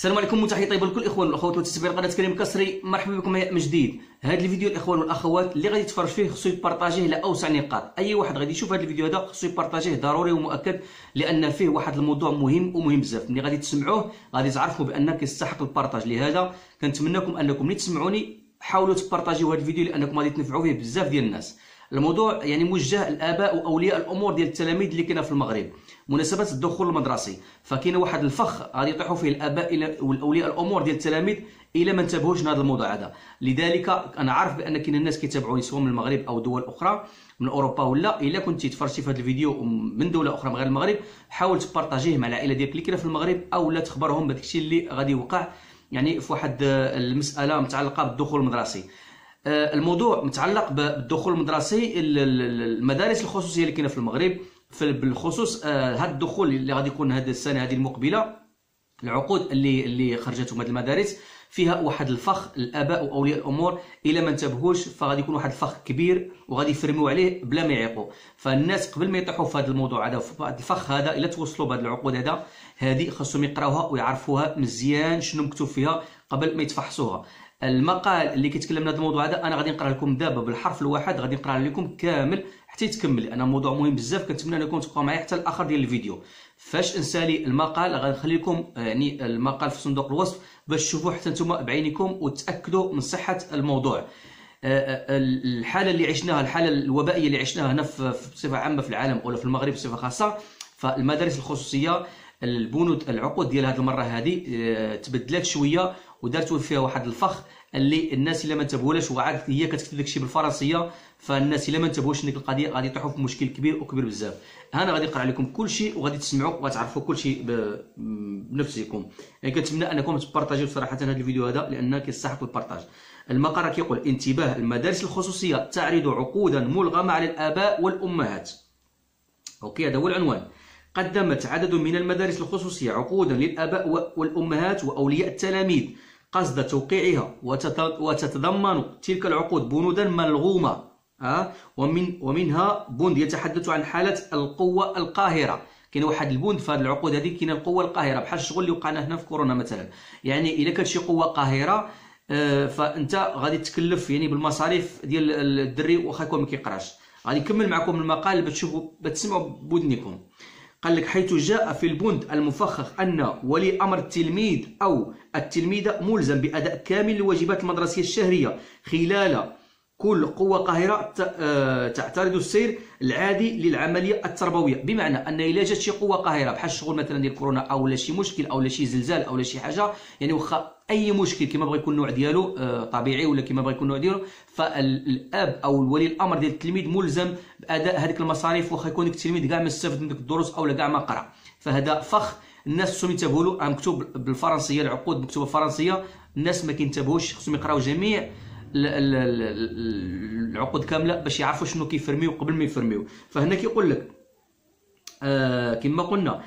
السلام عليكم وتحية طيبة لكل الاخوان والاخوات وتتابعين قناة كريم كسري. مرحبا بكم من جديد. هذا الفيديو الاخوان والاخوات اللي غادي تفرج فيه خصو يبارطاجيه لاوسع نقاط. اي واحد غادي يشوف هذا الفيديو هذا خصو يبارطاجيه ضروري ومؤكد، لان فيه واحد الموضوع مهم بزاف. ملي غادي تسمعوه غادي تعرفوا بان كيستحق البارطاج. لهذا كنتمنىكم انكم ملي تسمعوني حاولوا تبارطاجيو هذا الفيديو، لانكم غادي تنفعوا فيه بزاف ديال الناس. الموضوع يعني موجه للاباء واولياء الامور ديال التلاميذ اللي كاينه في المغرب مناسبه الدخول المدرسي. فكاين واحد الفخ غادي يطيحوا فيه الاباء والاولياء الامور ديال التلاميذ الا ما انتبهوش لهذا الموضوع هذا. لذلك انا عارف بان كاين الناس كيتابعوني سواء من المغرب او دول اخرى من اوروبا، ولا الا كنتي تفرجتي في هذا الفيديو من دوله اخرى من غير المغرب حاول تبارطاجيه مع العائله ديالك اللي كاينه في المغرب، او لا تخبرهم بهذاك الشيء اللي غادي يوقع يعني في واحد المساله متعلقه بالدخول المدرسي. الموضوع متعلق بالدخول المدرسي، المدارس الخصوصيه اللي كاينه في المغرب بالخصوص هذا الدخول اللي غادي يكون هذه السنه هذه المقبله. العقود اللي خرجتهم هذه المدارس فيها واحد الفخ الاباء واولياء الامور الا ما انتبهوش، فغادي يكون واحد الفخ كبير وغادي يفرموا عليه بلا ما يعيقوا. فالناس قبل ما يطيحوا في هذا الموضوع هذا وفي هذا الفخ هذا، الا توصلوا بهذه العقود هذه خاصهم يقراوها ويعرفوها مزيان شنو مكتوب فيها قبل ما يتفحصوها. المقال اللي كيتكلم على هذا الموضوع هذا انا غادي نقرا لكم دابا بالحرف الواحد، غادي نقرا لكم كامل حتى يتكمل، لان الموضوع مهم بزاف. كنتمنى انكم تبقاو معايا حتى الاخر ديال الفيديو. فاش نسالي المقال غنخلي لكم يعني المقال في صندوق الوصف باش تشوفوه حتى نتوما بعينكم وتاكدوا من صحه الموضوع. الحاله اللي عشناها، الحاله الوبائيه اللي عشناها هنا بصفه عامه في العالم ولا في المغرب بصفه خاصه، فالمدارس الخصوصيه البنود العقود ديال هذه المره هذه تبدلات شويه ودارتوا فيها واحد الفخ اللي الناس الا ما انتبهولاش، وعاد هي كتكتب داكشي بالفرنسيه، فالناس الا ما انتبهوش لديك القضيه غادي يطيحوا في مشكل كبير بزاف. انا غادي نقرا لكم كل شيء وغادي تسمعوا وغتعرفوا كل شيء بنفسكم. يعني كنتمنى انكم تبارطاجيو صراحه هذا الفيديو هذا لانه كيستحق البارطاج. المقال كيقول: انتباه، المدارس الخصوصيه تعرض عقودا ملغمه على الاباء والامهات. اوكي، هذا هو العنوان. قدمت عدد من المدارس الخصوصية عقودا للآباء والأمهات وأولياء التلاميذ قصد توقيعها، وتتضمن تلك العقود بنودا ملغومة، ومنها بند يتحدث عن حالة القوة القاهرة. كاين واحد البند في هذه العقود هذه، كاين القوة القاهرة بحال الشغل اللي وقعنا هنا في كورونا مثلا. يعني إلا كانت شي قوة قاهرة فأنت غادي تكلف يعني بالمصاريف ديال الدري واخا يكون ما كيقراش. غادي نكمل معكم المقال باش تشوفوا تسمعوا بودنكم. قال لك: حيث جاء في البند المفخخ أن ولي أمر التلميذ أو التلميذة ملزم بأداء كامل الواجبات المدرسية الشهرية خلال كل قوة قاهرة تعترض السير العادي للعملية التربوية. بمعنى أن إلا جات شي قوة قاهرة بحال الشغل مثلا ديال كورونا أو لا شي مشكل أو لا شي زلزال أو لا شي حاجة، يعني واخا أي مشكل كما بغى يكون النوع ديالو طبيعي ولا كما بغى يكون النوع ديالو، فالأب أو الولي الأمر ديال التلميذ ملزم بأداء هذيك المصاريف واخا يكون ديك التلميذ كاع ما استفد من ديك الدروس أو لا كاع ما قرا. فهذا فخ الناس خصهم ينتبهوا له. مكتوب بالفرنسية، العقود مكتوبة بالفرنسية، الناس ما كينتبهوش، خصهم يقراو جميع العقود كامله باش يعرفوا شنو كيفرميو قبل ما يفرميو. فهنا كيقول لك كما قلنا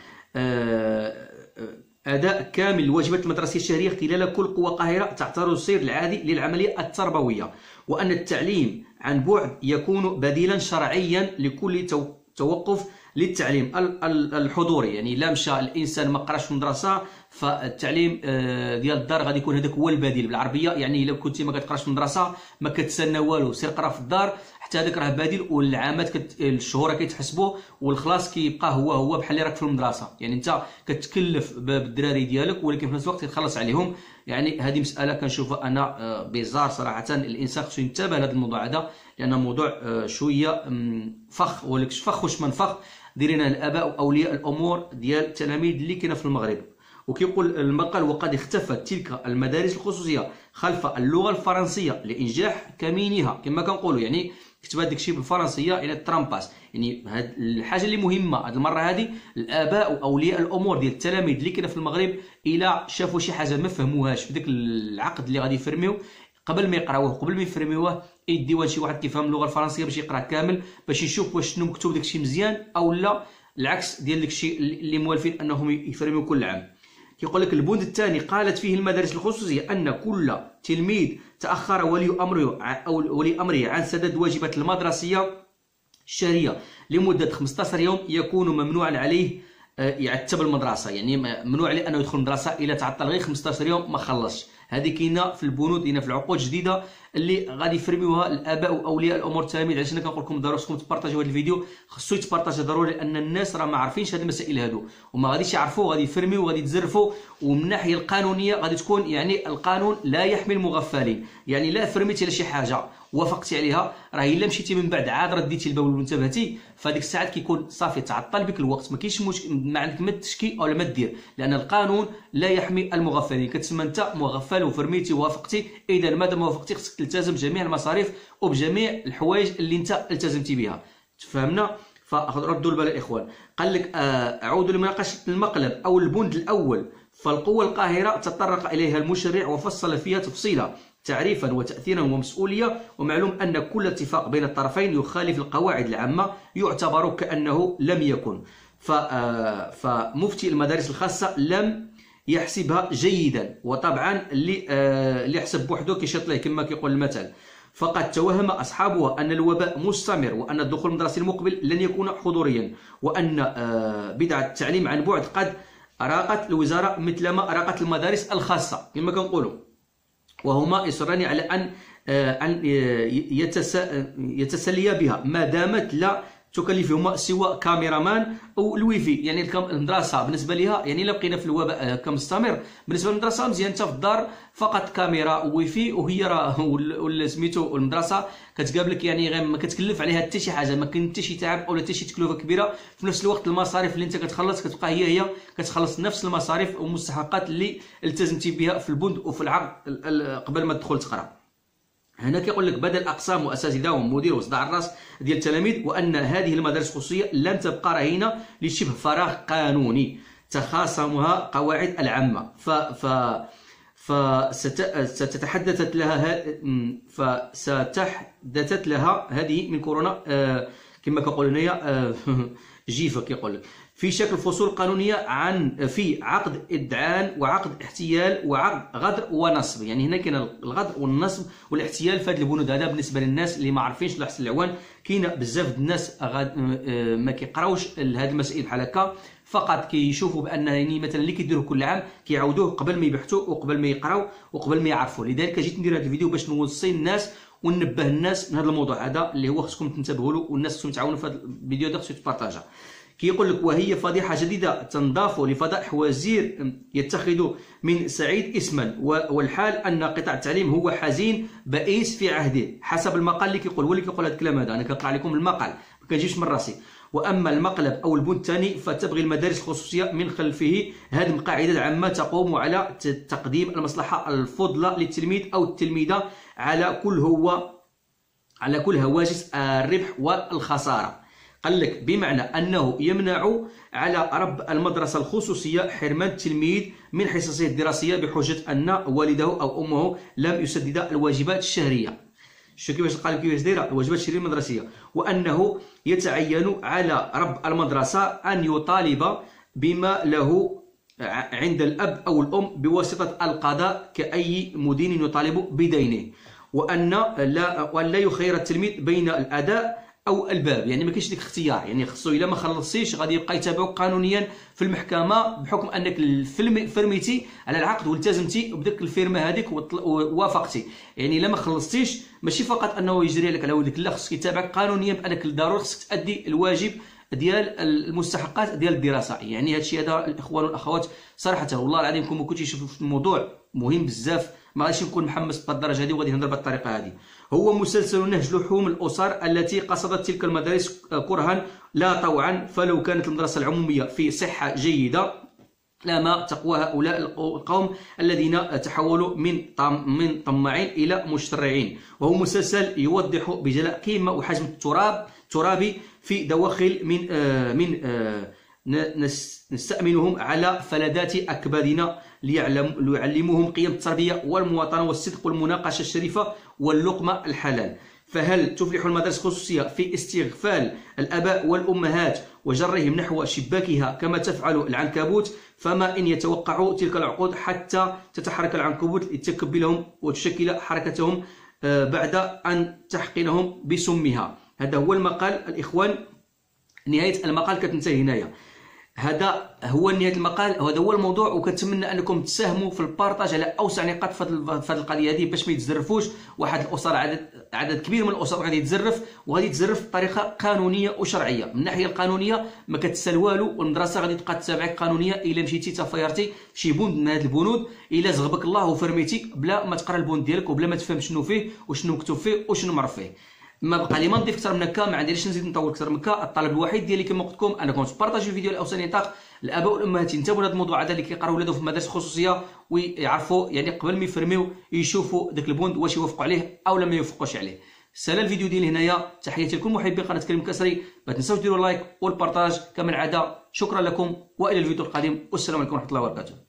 اداء كامل الواجبات المدرسيه الشهريه خلال كل قوه قاهره تعترض السير العادي للعمليه التربويه، وان التعليم عن بعد يكون بديلا شرعيا لكل توقف للتعليم الحضوري. يعني لا مشى الانسان ما قراش في المدرسه فالتعليم ديال الدار غادي يكون هذاك هو البديل بالعربيه. يعني الا كنتي ما كتقراش في المدرسه ما كتسنى والو، سير قرا في الدار حتى هذاك راه بديل، والعامات الشهور كيتحسبوا والخلاص كيبقى هو بحال اللي راك في المدرسه. يعني انت كتكلف بالدراري ديالك ولكن في نفس الوقت كتخلص عليهم. يعني هذه مساله كنشوفها انا بيزار صراحه. الانسان خصو ينتبه لهذا الموضوع هذا، لان موضوع شويه فخ ولكش فخ واش من فخ دايرينها الاباء واولياء الامور ديال التلاميذ اللي كاينه في المغرب. وكيقول المقال: وقد اختفت تلك المدارس الخصوصيه خلف اللغه الفرنسيه لانجاح كمينها. كما كنقولوا يعني كتب هذاك الشيء بالفرنسيه الى ترامباس. يعني هاد الحاجه اللي مهمه هاد المره هذه، الاباء واولياء الامور ديال التلاميذ اللي كاينه في المغرب الا شافوا شي حاجه ما فهموهاش في داك العقد اللي غادي يفرميو، قبل ما يقراوه قبل ما يفرميوه يديوه شي واحد كيفهم اللغه الفرنسيه باش يقرا كامل باش يشوف واش شنو مكتوب داكشي مزيان او لا العكس ديال داكشي اللي موالفين انهم يفرميو كل عام. كيقول لك البند الثاني: قالت فيه المدارس الخصوصيه ان كل تلميذ تاخر ولي امره عن سداد الواجبات المدرسيه الشهريه لمده 15 يوم يكون ممنوعا عليه يعتب المدرسه، يعني ممنوع عليه انه يدخل المدرسه الا تعطل غير 15 يوم ما خلصش. هذه كاينه في البنود، هنا في العقود الجديده اللي غادي يفرميوها الاباء واولياء الامور التلاميذ. علاش انا كنقول لكم ضروري خصكم تبارطاجيو هذا الفيديو، خصو يتبارطاجي ضروري، لان الناس راه ما عارفينش هذه المسائل هادو وما غاديش يعرفوا، غادي يفرميو وغادي يتزرفوا. ومن الناحيه القانونيه غادي تكون يعني القانون لا يحمي المغفلين، يعني لا فرميتي على شي حاجه وافقتي عليها راه الا مشيتي من بعد عاد رديتي الباب وانتبهتي، فهذيك الساعات كيكون صافي تعطل بك الوقت، ما كاينش ما عندك ما تشكي او ما دير، لان القانون لا يحمي المغفلين. كتسمى انت مغفل وفرميتي ووافقتي، اذا مادام وافقتي خصك تلتزم جميع المصاريف وبجميع الحوايج اللي انت التزمتي بها. تفهمنا؟ فردوا البال الاخوان. قال لك اعود لمناقشه المقلب او البند الاول. فالقوة القاهرة تطرق إليها المشرع وفصل فيها تفصيلا تعريفا وتأثيرا ومسؤولية. ومعلوم أن كل اتفاق بين الطرفين يخالف القواعد العامة يعتبر كأنه لم يكن. فمفتي المدارس الخاصة لم يحسبها جيدا، وطبعا اللي يحسب بوحده كيشط ليه كما كيقول المثل. فقد توهم أصحابها أن الوباء مستمر، وأن الدخول المدرسي المقبل لن يكون حضوريا، وأن بدعة التعليم عن بعد قد أراقت الوزارة مثلما أراقت المدارس الخاصة كما كنقولوا. وهما يصران على أن يتسليا بها ما دامت لا تكلفهما سوى كاميرامان او الويفي. يعني المدرسه بالنسبه لها، يعني الا بقينا في الوباء كمستمر بالنسبه للمدرسه مزيان انت في الدار فقط كاميرا وويفي، وهي راه ولا سميتو المدرسه كتقابلك، يعني غير ما كتكلف عليها حتى شي حاجه، ما كاين حتى شي تعب او حتى شي تكلفه كبيره. في نفس الوقت المصاريف اللي انت كتخلص كتبقى هي كتخلص نفس المصاريف والمستحقات اللي التزمتي بها في البند وفي العقد قبل ما تدخل تقرا. هنا كيقول لك بدل اقسام واساتذه ومدير وصداع الراس ديال التلاميذ، وان هذه المدارس الخصوصيه لن تبقى رهينه لشبه فراغ قانوني تخاصمها قواعد العامه. فستتحدثت لها هذه من كورونا كما كنقولوا هنايا جيفه كيقول لك في شكل فصول قانونيه في عقد ادعان وعقد احتيال وعقد غدر ونصب. يعني هنا كاين الغدر والنصب والاحتيال في هذه البنود. هذا بالنسبه للناس اللي ما عارفينش لحسن العوان، كاينه بزاف الناس ما كيقراوش هذه المسائل بحال هكا، فقط كيشوفوا بان يعني مثلا اللي كيديروه كل عام كيعاودوه قبل ما يبحثوا وقبل ما يقراو وقبل ما يعرفوا. لذلك جيت ندير هذا الفيديو باش نوصي الناس وننبه الناس من هذا الموضوع هذا اللي هو خصكم تنتبهوا له، والناس خصهم يتعاونوا في هذا الفيديو هذا، خصو يتبارطاجا. كيقول لك وهي فضيحه جديده تنضاف لفضائح وزير يتخذ من سعيد اسما، والحال ان قطاع التعليم هو حزين بئيس في عهده، حسب المقال اللي كيقول. هو اللي كيقول هذا الكلام هذا، انا كنقرا لكم المقال ما كنجيش من راسي. واما المقلب او البند الثاني فتبغي المدارس الخصوصيه من خلفه هدم قاعده عامه تقوم على تقديم المصلحه الفضلى للتلميذ او التلميذه على كل هواجس الربح والخساره. قال لك بمعنى أنه يمنع على رب المدرسة الخصوصية حرمان التلميذ من حصصه الدراسية بحجة أن والده أو أمه لم يسدد الواجبات الشهرية. شو كيفاش قال كيفاش دايره الواجبات الشهرية المدرسية، وأنه يتعين على رب المدرسة أن يطالب بما له عند الأب أو الأم بواسطة القضاء كأي مدين يطالب بدينه، وأن لا يخير التلميذ بين الأداء او الباب. يعني ما كاينش ديك الاختيار، يعني خصو الا ما خلصتيش غادي يبقى يتابعوك قانونيا في المحكمه بحكم انك فرميتي على العقد والتزمتي بديك الفيرمه هذيك ووافقتي. يعني الا ما خلصتيش ماشي فقط انه يجري لك على ولدك، لا خصك يتابعك قانونيا بانك ضروري خصك تادي الواجب ديال المستحقات ديال الدراسه. يعني هذا الشيء هذا الاخوان والاخوات صراحه والله العظيم كون ما كنتيش شوفوا الموضوع مهم بزاف ما غاديش نكون محمس بالدرجه هذه وغادي نهضر بالطريقه هذه. هو مسلسل نهج لحوم الاسر التي قصدت تلك المدارس كرها لا طوعا، فلو كانت المدرسه العموميه في صحه جيده لما تقوى هؤلاء القوم الذين تحولوا من طماعين الى مشرعين. وهو مسلسل يوضح بجلاء قيمه وحجم الترابي في دواخل من نستأمنهم على فلذات أكبادنا ليعلموهم قيم التربية والمواطنة والصدق والمناقشة الشريفة واللقمة الحلال. فهل تفلح المدارس الخصوصية في استغفال الآباء والأمهات وجرهم نحو شباكها كما تفعل العنكبوت؟ فما إن يتوقعوا تلك العقود حتى تتحرك العنكبوت لتكبلهم وتشكل حركتهم بعد أن تحقنهم بسمها. هذا هو المقال الإخوان، نهاية المقال كتنتهي هنايا. هذا هو نهايه المقال، وهذا هو الموضوع. وكنتمنى انكم تساهموا في البارطاج على اوسع نقاط في هذه القضيه هذه باش ما يتزرفوش. واحد الاسر، عدد كبير من الاسر غادي يتزرف، وغادي يتزرف بطريقه قانونيه وشرعيه. من الناحيه القانونيه ما كتسال والو، والمدرسه غادي تبقى تتابعك قانونيا. الا مشيتي تفايرتي شي بوند من هاد البنود، الا زغبك الله وفرميتي بلا ما تقرا البوند ديالك وبلا ما تفهم شنو فيه وشنو مكتوب فيه وشنو معرف فيه. ما بقى لي ما نضيف اكثر من هكا، ما عنديش نزيد نطول اكثر من هكا. الطلب الوحيد ديالي كما قلت لكم انكم تبارطاجيو الفيديو لاوسع نطاق. الاباء والامهات ينتبهوا لهذا الموضوع هذا، اللي كيقراو ولادهم في المدارس الخصوصيه ويعرفوا يعني قبل ما يفرميو يشوفوا داك البوند واش يوافقوا عليه او لا ما يوافقوش عليه. سالا الفيديو ديالي هنايا. تحياتي لكل محبي قناه كريم كسري. ما تنساوش ديروا لايك والبارطاج كما العاده. شكرا لكم والى الفيديو القادم، والسلام عليكم ورحمه الله وبركاته.